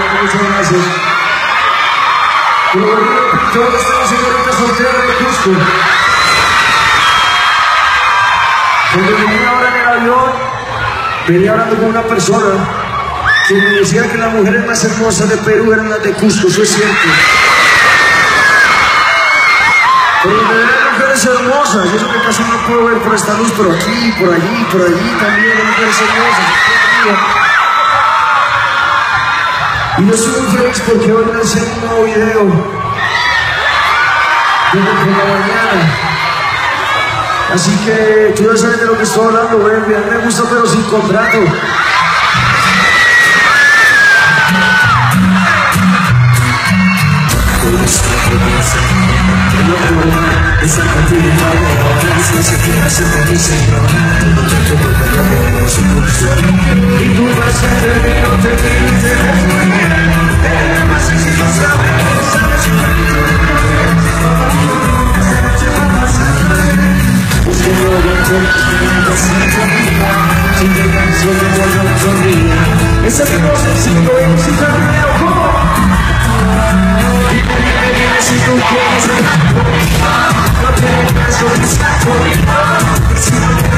muchas gracias. Y lo bonito, todas estas señoritas solteras de Cusco. Cuando venía ahora en el avión, venía hablando con una persona que me decía que las mujeres más hermosas de Perú eran las de Cusco, eso es cierto. Pero me ven mujeres hermosas, y eso que casi no puedo ver por esta luz, pero aquí, por allí, por allí también hay mujeres hermosas. Y yo estoy muy feliz porque hoy lancé un nuevo video. Desde por la mañana. Así que tú ya sabes de lo que estoy hablando, güey. A mí me gusta pero sin contrato. Esa continuidad de la ofensa se queda siempre mi señor. Y tú vas a ver que no te pides muy bien. Además si no sabes, sabes que esa que no sé si lo es, si también lo como. Y me dime si tú quieres, no te caso,